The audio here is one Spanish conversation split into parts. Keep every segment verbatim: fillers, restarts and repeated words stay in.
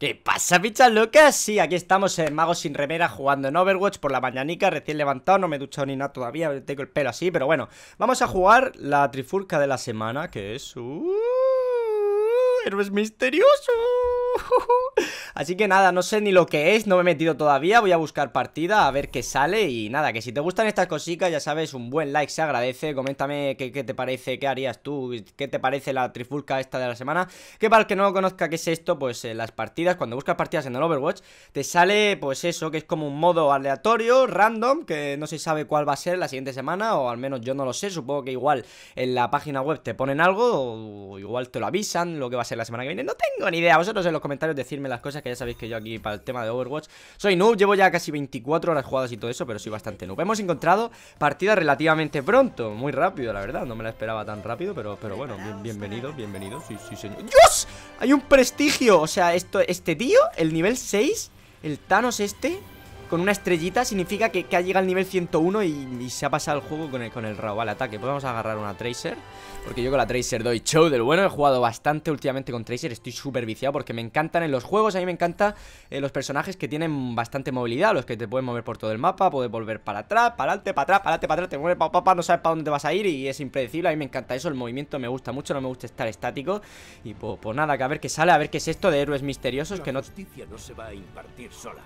¿Qué pasa, pichas locas? Sí, aquí estamos en Mago Sin Remera jugando en Overwatch por la mañanica, recién levantado, no me he duchado ni nada todavía, tengo el pelo así, pero bueno, vamos a jugar la trifulca de la semana, que es... Uh, héroes misteriosos. Así que nada, no sé ni lo que es, no me he metido todavía, voy a buscar partida, a ver qué sale. Y nada, que si te gustan estas cositas, ya sabes, un buen like se agradece. Coméntame qué, qué te parece, qué harías tú, qué te parece la trifulca esta de la semana. Que para el que no conozca qué es esto, pues eh, las partidas, cuando buscas partidas en el Overwatch, te sale pues eso, que es como un modo aleatorio, random, que no se sabe cuál va a ser la siguiente semana, o al menos yo no lo sé. Supongo que igual en la página web te ponen algo, o igual te lo avisan, lo que va a ser la semana que viene. No tengo ni idea, vosotros en los comentarios decirme las cosas, que ya sabéis que yo aquí para el tema de Overwatch soy noob, llevo ya casi veinticuatro horas jugadas y todo eso, pero soy bastante noob. Hemos encontrado partida relativamente pronto, muy rápido la verdad, no me la esperaba tan rápido, pero, pero bueno, bien, bienvenido, bienvenido, sí, sí señor. ¡Dios! Hay un prestigio, o sea, esto, este tío, el nivel seis, el Thanos este, con una estrellita, significa que, que ha llegado al nivel ciento uno y, y se ha pasado el juego con el, con el Raw. Vale, ataque, pues vamos a agarrar una Tracer, porque yo con la Tracer doy show del bueno. He jugado bastante últimamente con Tracer, estoy súper viciado porque me encantan en los juegos. A mí me encantan eh, los personajes que tienen bastante movilidad, los que te pueden mover por todo el mapa, puedes volver para atrás, para adelante, para atrás, para adelante, para atrás, te mueves pa, pa, pa, no sabes para dónde te vas a ir y es impredecible. A mí me encanta eso, el movimiento me gusta mucho, no me gusta estar estático. Y pues, pues nada, que a ver qué sale, a ver qué es esto de héroes misteriosos que no... La justicia no se va a impartir sola.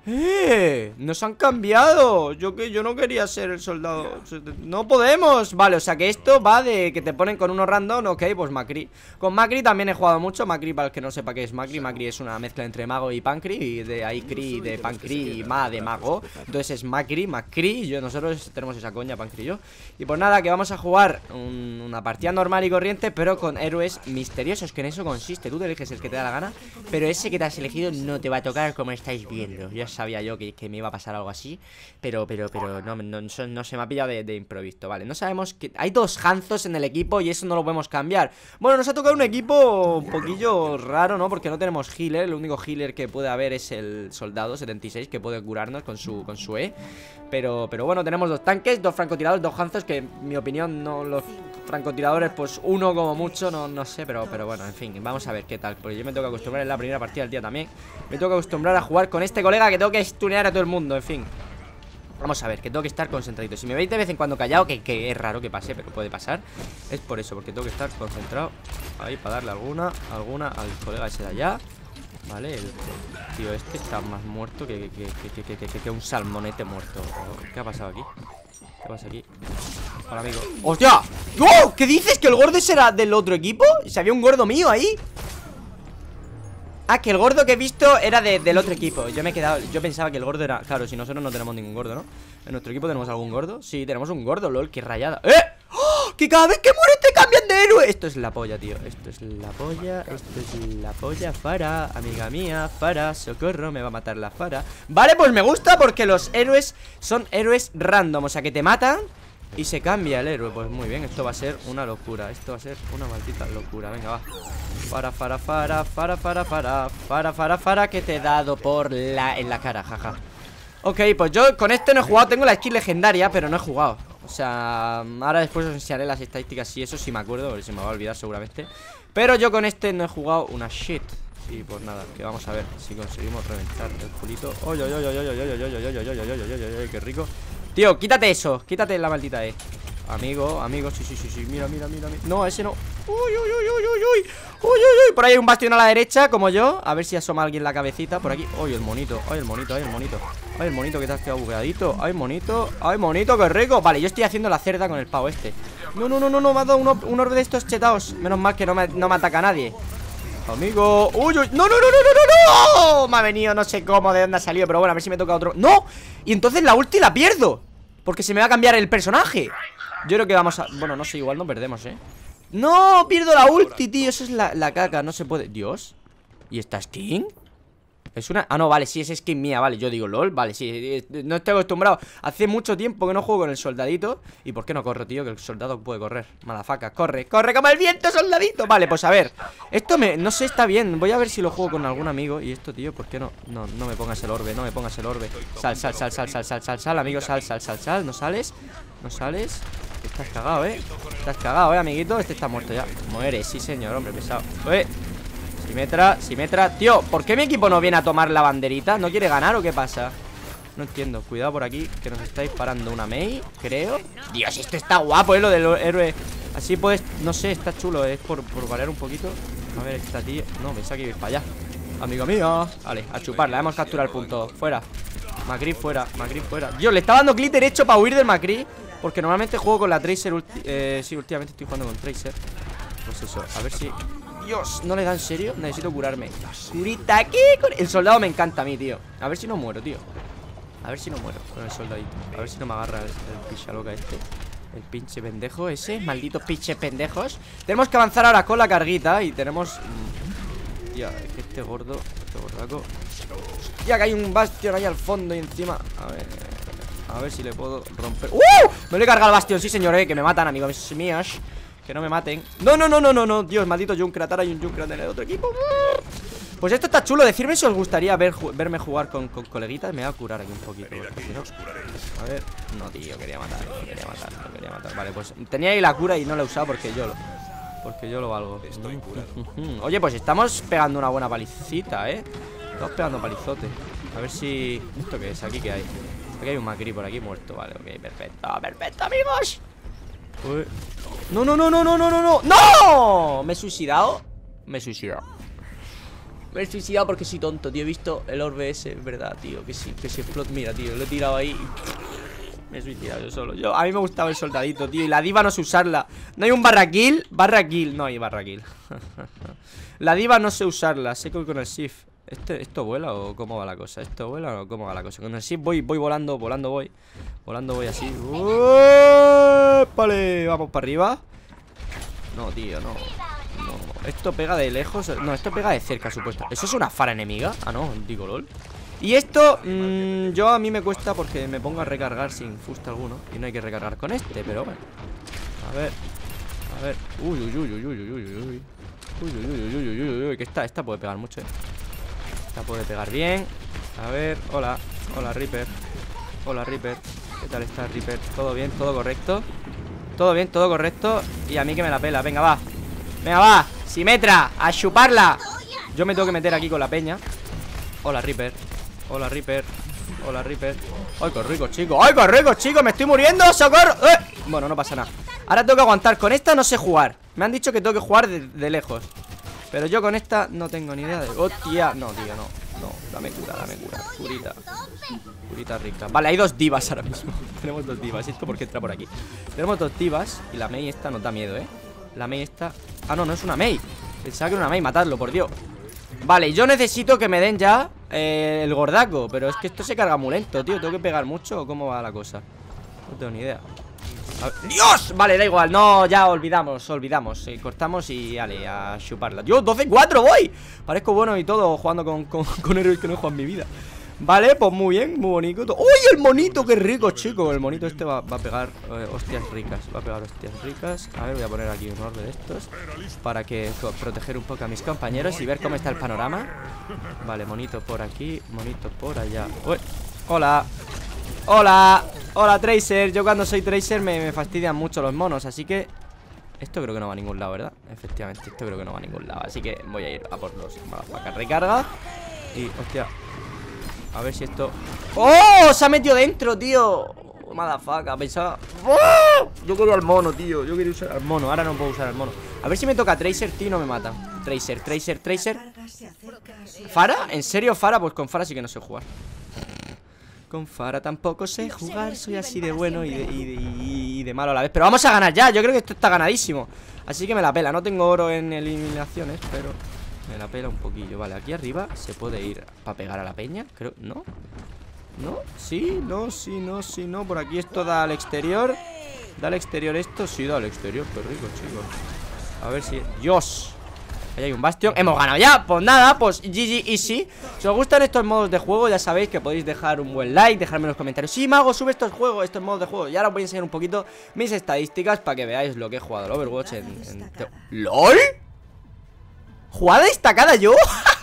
¡Eh! ¡Nos han cambiado! Yo que yo no quería ser el soldado. ¡No podemos! Vale, o sea que esto va de que te ponen con uno random. Ok, pues Macri. Con Macri también he jugado mucho. Macri, para el que no sepa qué es Macri, Macri es una mezcla entre mago y pancri. Y de ahí Cri, de pancri y ma de mago. Entonces es Macri, Macri. Yo, nosotros tenemos esa coña, pancri y yo. Y pues nada, que vamos a jugar un, una partida normal y corriente, pero con héroes misteriosos, que en eso consiste. Tú te eliges el que te da la gana, pero ese que te has elegido no te va a tocar, como estáis viendo. Ya sabía yo que, que me iba a pasar algo así, pero pero pero no, no, no, no se me ha pillado de, de improviso. Vale, no sabemos que... Hay dos Hanzos en el equipo y eso no lo podemos cambiar. Bueno, nos ha tocado un equipo un poquillo raro, ¿no? Porque no tenemos healer. El único healer que puede haber es el soldado setenta y seis, que puede curarnos con su, con su E. Pero, pero bueno, tenemos dos tanques, dos francotiradores, dos Hanzos, que en mi opinión no los francotiradores, pues uno como mucho, no, no sé, pero, pero bueno, en fin, vamos a ver qué tal. Porque yo me tengo que acostumbrar en la primera partida del día también. Me tengo que acostumbrar a jugar con este colega que tengo que stunear a todo el mundo, en fin. Vamos a ver, que tengo que estar concentradito. Si me veis de vez en cuando callado, que, que es raro que pase, pero puede pasar, es por eso, porque tengo que estar concentrado ahí para darle alguna, alguna al colega ese de allá. Vale, el tío este está más muerto que, que, que, que, que, que, que un salmonete muerto. ¿Qué ha pasado aquí? ¿Qué pasa aquí? Hola, amigo. ¡Hostia! ¡Oh! ¿Qué dices? ¿Que el gordo será del otro equipo? ¿Si había un gordo mío ahí? Ah, que el gordo que he visto era de, del otro equipo. Yo me he quedado, yo pensaba que el gordo era... Claro, si nosotros no tenemos ningún gordo, ¿no? ¿En nuestro equipo tenemos algún gordo? Sí, tenemos un gordo, lol, qué rayada. ¡Eh! ¡Oh! Que cada vez que mueres te cambian de héroe. Esto es la polla, tío. Esto es la polla, esto es la polla. Fara, amiga mía, Fara, socorro, me va a matar la Fara. Vale, pues me gusta porque los héroes son héroes random, o sea que te matan y se cambia el héroe. Pues muy bien, esto va a ser una locura. Esto va a ser una maldita locura. Venga, va. Fara, fara, fara, fara, fara, fara, fara, fara, fara, que te he dado por la... en la cara, jaja. Ok, pues yo con este no he jugado. Tengo la skin legendaria, pero no he jugado. O sea, ahora después os enseñaré las estadísticas y eso, si me acuerdo, porque se me va a olvidar seguramente. Pero yo con este no he jugado una shit. Y pues nada, que vamos a ver si conseguimos reventar el culito. ¡Oy, oy, oy, oy, oy, oy, oy, oy, oy, oy, oy, oy, oy, oy, qué rico! Tío, quítate eso, quítate la maldita E. Amigo, amigo, sí, sí, sí, sí, mira, mira, mira, mira. No, ese no. Uy, uy, uy, uy, uy, uy. Uy, uy, uy. Por ahí hay un bastión a la derecha, como yo. A ver si asoma alguien la cabecita por aquí. Uy, el monito, ay, el monito, ay, el monito. Ay, el monito que te has quedado bugueadito. Ay, monito, ay, monito, qué rico. Vale, yo estoy haciendo la cerda con el pavo este. No, no, no, no, no, me ha dado un, un orbe de estos chetados. Menos mal que no me, no me ataca a nadie. Amigo, uy, uy, no, no, no, no, no, no, no. Me ha venido, no sé cómo, de dónde ha salido, pero bueno, a ver si me toca otro. ¡No! Y entonces la ulti la pierdo, porque se me va a cambiar el personaje. Yo creo que vamos a... Bueno, no sé, igual no perdemos, ¿eh? ¡No! Pierdo la ulti, tío. Eso es la, la caca, no se puede... Dios. ¿Y esta skin? Es una... Ah, no, vale, sí, es skin mía, vale. Yo digo, lol, vale, sí. No estoy acostumbrado. Hace mucho tiempo que no juego con el soldadito. ¿Y por qué no corro, tío? Que el soldado puede correr. Malafaca, corre, corre como el viento, soldadito. Vale, pues a ver. Esto me... No sé, está bien. Voy a ver si lo juego con algún amigo. Y esto, tío, ¿por qué no? No, no me pongas el orbe, no me pongas el orbe. Sal, sal, sal, sal, sal, sal, sal, sal, amigo, sal, sal, sal, sal. ¿No sales? ¿No sales? Estás cagado, ¿eh? Estás cagado, ¿eh, amiguito? Este está muerto ya. Muere, sí, señor, hombre, pesado. ¡Eh! Simetra, Simetra. Tío, ¿por qué mi equipo no viene a tomar la banderita? ¿No quiere ganar o qué pasa? No entiendo, cuidado por aquí, que nos está disparando una Mei, creo. Dios, esto está guapo, eh, lo del héroe. Así puedes, no sé, está chulo. Es por, por variar un poquito. A ver, esta tía, no, pensaba que iba para allá. Amigo mío, vale, a chuparla, hemos capturado el punto. Fuera, Macri fuera, Macri fuera. Dios, le está dando clic derecho para huir del Macri, porque normalmente juego con la Tracer ulti eh, sí, últimamente estoy jugando con Tracer. Pues eso, a ver si... Dios, ¿no le da en serio? Necesito curarme. Curita, ¿qué? El soldado me encanta a mí, tío. A ver si no muero, tío. A ver si no muero con el soldadito. A ver si no me agarra el, el picha loca este. El pinche pendejo ese. Malditos pinches pendejos. Tenemos que avanzar ahora con la carguita. Y tenemos... Tía, es que este gordo, este gordaco. Hostia, que hay un bastión ahí al fondo y encima. A ver... A ver si le puedo romper. ¡Uh! Me le he cargado el bastión, sí señor, eh. Que me matan, amigos míos. Que no me maten. No, no, no, no, no, no. Dios, maldito Junkrat. Ahora hay un Junkrat en el otro equipo. Pues esto está chulo. Decidme si os gustaría ver, verme jugar con, con coleguitas. Me va a curar aquí un poquito. ¿No? A ver. No, tío, quería matar. No quería matar, no quería matar. Vale, pues tenía ahí la cura y no la he usado porque yo lo... Porque yo lo valgo. Oye, pues estamos pegando una buena palicita, ¿eh? Estamos pegando palizote. A ver si... ¿Esto qué es? ¿Aquí qué hay? Aquí hay un Macri por aquí muerto. Vale, ok, perfecto. Perfecto, amigos. Uy. No, no, no, no, no, no, no, no. ¡No! ¿Me he suicidado? Me he suicidado. Me he suicidado porque soy tonto, tío. He visto el orbe ese, es verdad, tío. Que sí, que se explota. Mira, tío, lo he tirado ahí. Me he suicidado yo solo. Yo, a mí me gustaba el soldadito, tío. Y la diva no sé usarla. No hay un barra kill. Barra kill. No hay barra kill. La diva no sé usarla. Sé que con el shift. ¿Este, ¿Esto vuela o cómo va la cosa? ¿Esto vuela o cómo va la cosa? Con el shift voy, voy volando, volando voy. Volando voy así. Vale, vamos para arriba. No, tío, no. No, esto pega de lejos. No, esto pega de cerca, supuesto. ¿Eso es una fara enemiga? Ah, no, digo lol. Y esto, mmm, yo a mí me cuesta porque me pongo a recargar sin fusta alguno. Y no hay que recargar con este, pero bueno. A ver, a ver. Uy, uy, uy, uy, uy, uy, uy, uy. Uy, uy, uy, uy, uy, uy, uy. Que esta, esta puede pegar mucho, eh. Esta puede pegar bien. A ver, hola, hola Reaper. Hola Reaper. ¿Qué tal está Reaper? ¿Todo bien? ¿Todo correcto? Todo bien, todo correcto. Y a mí que me la pela, venga, va. Venga, va, Simetra, a chuparla. Yo me tengo que meter aquí con la peña. Hola Reaper. Hola Reaper. Hola Reaper. Ay, qué rico, chico. Ay, qué rico, chico, me estoy muriendo, socorro. ¡Eh! Bueno, no pasa nada. Ahora tengo que aguantar, con esta no sé jugar. Me han dicho que tengo que jugar de, de lejos. Pero yo con esta no tengo ni idea de... ¡Hostia! No, tío, no. No, dame cura, dame cura. Curita. Curita rica. Vale, hay dos divas ahora mismo. Tenemos dos divas. ¿Esto por qué entra por aquí? Tenemos dos divas. Y la Mei esta nos da miedo, ¿eh? La Mei esta... Ah, no, no es una Mei. Pensaba que era una Mei. Matadlo, por Dios. Vale, yo necesito que me den ya eh, el gordaco. Pero es que esto se carga muy lento, tío. ¿Tengo que pegar mucho o cómo va la cosa? No tengo ni idea. A ver. ¡Dios! Vale, da igual, no, ya olvidamos, olvidamos eh, cortamos y vale, a chuparla. Dios, doce cuatro voy. Parezco bueno y todo jugando con, con, con héroes que no he jugado en mi vida. Vale, pues muy bien, muy bonito. ¡Uy, el monito! ¡Qué rico, chico! El monito este va, va a pegar eh, hostias ricas. Va a pegar hostias ricas. A ver, voy a poner aquí un orbe de estos para que proteger un poco a mis compañeros y ver cómo está el panorama. Vale, monito por aquí, monito por allá. Uy, hola. Hola, hola Tracer. Yo cuando soy Tracer me, me fastidian mucho los monos, así que esto creo que no va a ningún lado, ¿verdad? Efectivamente, esto creo que no va a ningún lado. Así que voy a ir a por los motherfuckers. Recarga. Y, hostia, a ver si esto... ¡Oh! Se ha metido dentro, tío. Motherfucker, pensaba... ¡Oh! Yo quería al mono, tío. Yo quería usar al mono, ahora no puedo usar al mono. A ver si me toca Tracer, tío, y no me mata. Tracer, Tracer, Tracer. ¿Fara? ¿En serio Fara? Pues con Fara sí que no sé jugar. Con Fara tampoco sé jugar. Soy así de bueno y de, y, de, y de malo a la vez. Pero vamos a ganar ya, yo creo que esto está ganadísimo. Así que me la pela, no tengo oro en eliminaciones, pero me la pela un poquillo. Vale, aquí arriba se puede ir para pegar a la peña, creo, ¿no? ¿No? ¿Sí? ¿No? ¿Sí? ¿No? ¿Sí? ¿No? Por aquí esto da al exterior. ¿Da al exterior esto? Sí, da al exterior, qué rico, chicos. A ver si... ¡Dios! Ahí hay un bastión, hemos ganado ya. Pues nada, pues G G easy. Si os gustan estos modos de juego, ya sabéis que podéis dejar un buen like, dejarme en los comentarios. Sí, Mago, sube estos juegos, estos modos de juego. Y ahora os voy a enseñar un poquito mis estadísticas para que veáis lo que he jugado al Overwatch en... en... ¿LOL? ¿Jugada destacada yo?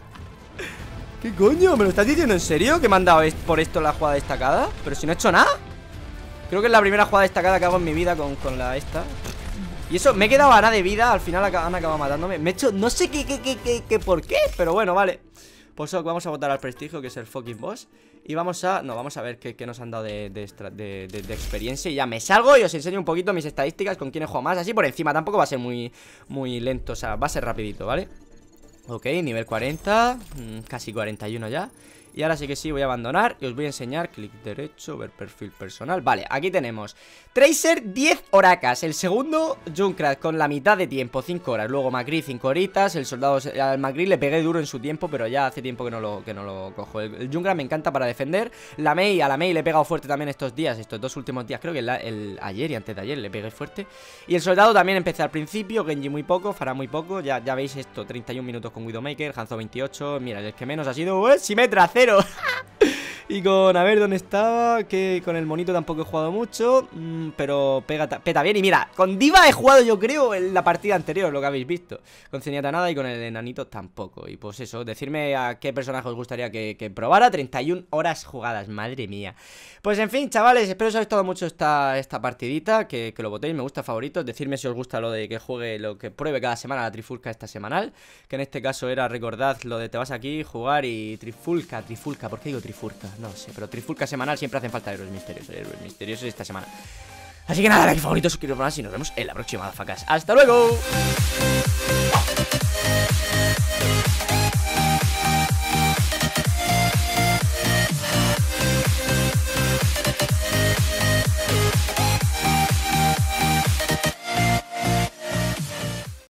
¿Qué coño? ¿Me lo estás diciendo en serio? ¿Que me han dado por esto la jugada destacada? Pero si no he hecho nada. Creo que es la primera jugada destacada que hago en mi vida con, con la esta. Y eso, me he quedado a nada de vida. Al final han acabado matándome. Me he hecho, no sé qué, qué, qué, qué, qué por qué, pero bueno, vale. Pues vamos a votar al prestigio, que es el fucking boss. Y vamos a, no, vamos a ver qué, qué nos han dado de, de, de, de, de experiencia. Y ya me salgo y os enseño un poquito mis estadísticas, con quién he jugado más. Así por encima, tampoco va a ser muy, muy lento. O sea, va a ser rapidito, ¿vale? Ok, nivel cuarenta, casi cuarenta y uno ya. Y ahora sí que sí, voy a abandonar y os voy a enseñar. Clic derecho, ver perfil personal. Vale, aquí tenemos Tracer, diez horacas. El segundo, Junkrat, con la mitad de tiempo, cinco horas. Luego Macri, cinco horitas. El soldado, al Macri le pegué duro en su tiempo, pero ya hace tiempo que no lo, que no lo cojo. El, el Junkrat me encanta para defender. La Mei, a la Mei le he pegado fuerte también estos días, estos dos últimos días. Creo que el, el ayer y antes de ayer le pegué fuerte. Y el soldado también empecé al principio. Genji muy poco, Farah muy poco. Ya, ya veis esto, treinta y un minutos con Widowmaker. Hanzo veintiocho. Mira, el que menos ha sido, ¡eh! Simetra, cero. Y con, a ver dónde estaba, que con el monito tampoco he jugado mucho, mmm, pero pega, peta bien. Y mira, con D.Va he jugado yo creo en la partida anterior, lo que habéis visto. Con Zenyatta nada y con el enanito tampoco. Y pues eso, decirme a qué personaje os gustaría que, que probara. Treinta y una horas jugadas, madre mía. Pues en fin, chavales, espero os haya gustado mucho esta, esta partidita, que, que lo votéis, me gusta favoritos. Decidme si os gusta lo de que juegue, lo que pruebe cada semana la trifulca esta semanal. Que en este caso era, recordad, lo de te vas aquí, jugar y trifulca, trifulca, ¿por qué digo trifulca? No sé, pero trifulca semanal siempre hacen falta héroes misteriosos, héroes misteriosos esta semana. Así que nada, like, favorito, suscribiros más y nos vemos en la próxima, facas. ¡Hasta luego!